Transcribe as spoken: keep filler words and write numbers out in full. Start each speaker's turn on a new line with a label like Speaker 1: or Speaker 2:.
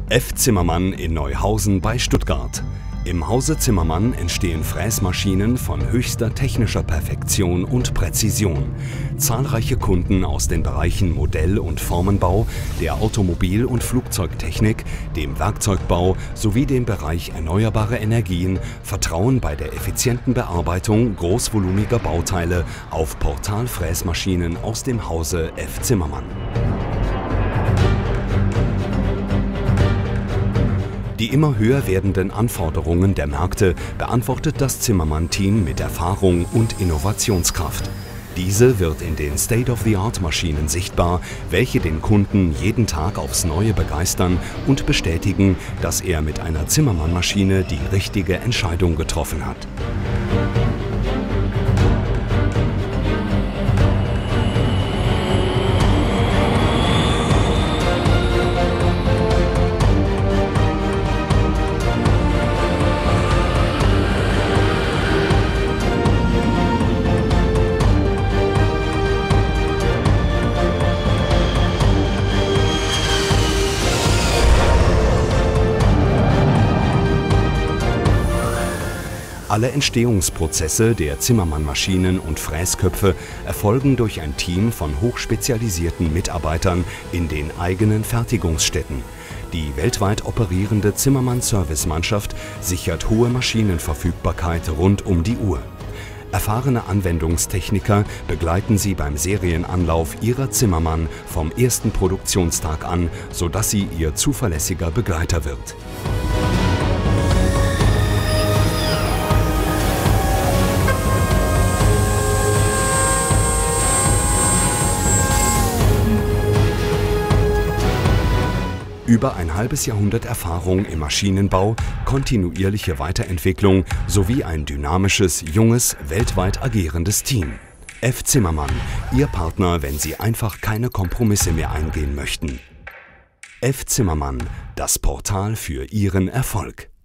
Speaker 1: F. Zimmermann in Neuhausen bei Stuttgart. Im Hause Zimmermann entstehen Fräsmaschinen von höchster technischer Perfektion und Präzision. Zahlreiche Kunden aus den Bereichen Modell- und Formenbau, der Automobil- und Flugzeugtechnik, dem Werkzeugbau sowie dem Bereich erneuerbare Energien vertrauen bei der effizienten Bearbeitung großvolumiger Bauteile auf Portal-Fräsmaschinen aus dem Hause F. Zimmermann. Die immer höher werdenden Anforderungen der Märkte beantwortet das Zimmermann-Team mit Erfahrung und Innovationskraft. Diese wird in den State-of-the-Art-Maschinen sichtbar, welche den Kunden jeden Tag aufs Neue begeistern und bestätigen, dass er mit einer Zimmermann-Maschine die richtige Entscheidung getroffen hat. Alle Entstehungsprozesse der Zimmermann-Maschinen und Fräsköpfe erfolgen durch ein Team von hochspezialisierten Mitarbeitern in den eigenen Fertigungsstätten. Die weltweit operierende Zimmermann-Servicemannschaft sichert hohe Maschinenverfügbarkeit rund um die Uhr. Erfahrene Anwendungstechniker begleiten sie beim Serienanlauf ihrer Zimmermann vom ersten Produktionstag an, sodass sie ihr zuverlässiger Begleiter wird. Über ein halbes Jahrhundert Erfahrung im Maschinenbau, kontinuierliche Weiterentwicklung sowie ein dynamisches, junges, weltweit agierendes Team. F. Zimmermann, Ihr Partner, wenn Sie einfach keine Kompromisse mehr eingehen möchten. F. Zimmermann, das Portal für Ihren Erfolg.